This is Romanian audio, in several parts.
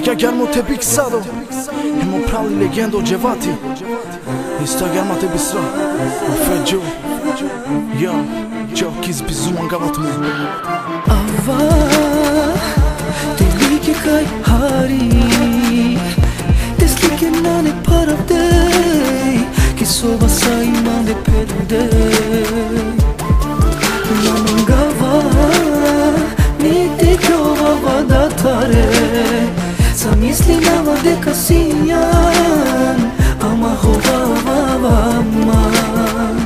Ja gjarmo te piksado Hemo prali legendo gjevati Ista gjarma te bisra Feggjo Ja, gjo kiz bizuma nga vatme Ava Te like kaj hari Te slike nane paravdej Ki sova sa imande pedej Mama ngava Ni te kjova vadatare Sa misli nama deka si jan Ama hovava man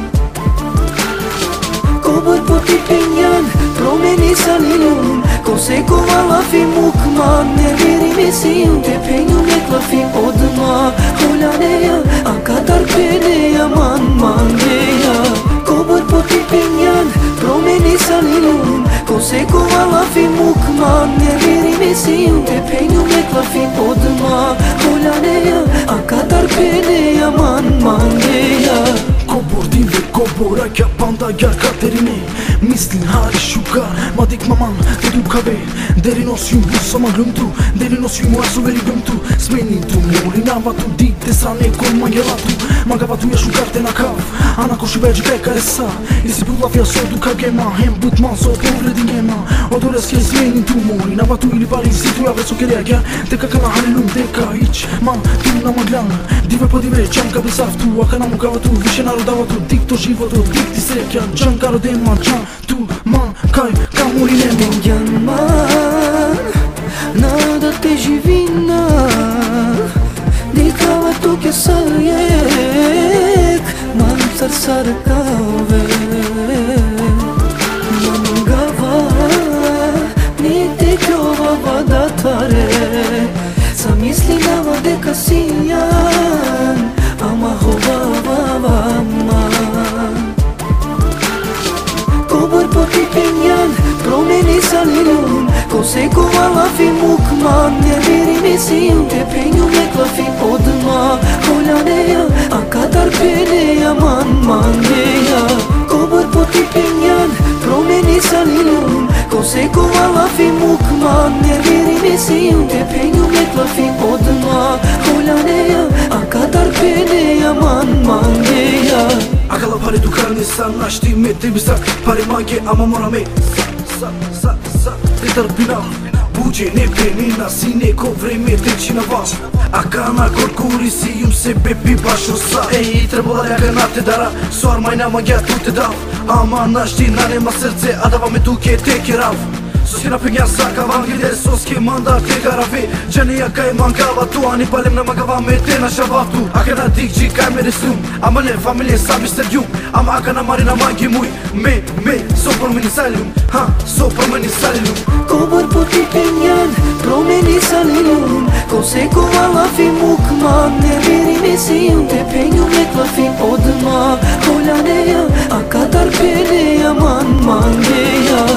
Kobër po ti penjan Promeni sa lilun Kose kovala fi mukman Ne verimi si un Te penju me klafi odma Holaneja A katar peneja man mangeja Kobër po ti penjan Promeni sa lilun Kose kovala fi mukman Ne verimi si un Te penju me klafi odma Holaneja A katar peneja man mangeja Kobor dinve kobora kja panda gjar katerini Mislin hari shukar ma dik maman te dukave Deri nos ju musa ma glumtu Deri nos ju mua su veri glumtu Smenin tu muri na vatu dik te strane kon ma ngelatu Maga vatu ja shukar te na kav Ana ko shiveđi pekare sa Isi budla fja so duka gema Hem but man so povredi njema Odores kje smenin tu muri Na vatu ili pari si tu ja veco kjerja gja Deka kana halilum deka ić Man tu na maglan Dive po dive čam ka besaftu A kana mu kavatu više narodavatu Dik to životu dik ti sreća Čan karo dema čan tu man kaj kamuri nema Penjan man Nada te živina Dikava tu kje sarjek Man car sarkave Man gava Ni te kjova vadatare Sa misli nama deka si jan Ama hovava man Kobër po ti penjan Promeni sa lilun Kose kovala fi mukman Ne verimi si un Te penju me klafi odma Holaneja A katar peneja man mangeja Kobër po ti penjan Promeni sa lilun Kose kovala fi mukman Ne verimi si un Te penju me klafi odma Holaneja A katar peneja man mangeja Akala pare tu karni sa nashti me te bizak Pare mange ama mora me Sa Te tarbina Buđe ne penina si neko vreme teči na vas A kana korkuri si jum se bebi baš osa Ej, trebala ljaka na te dara Soar mai nama gja tu te dav Ama nashti na nema srce A dava me tu ke te kerav Soske na penja saka vam gide Soske manda te garave Gjani a kaj mangava tu Ani palem na magava me te na shavatu A kana dik gji kaj me resum Ama le familje sa mister jum Ama a kana marina mangi muj Me, so por meni salium Ha, so por meni salium Kobër po ti penjan Promeni sa lilun Kose kovala fi mukman Ne verimi si un Te penju me klafi odma Holaneja A katar peneja man mangeja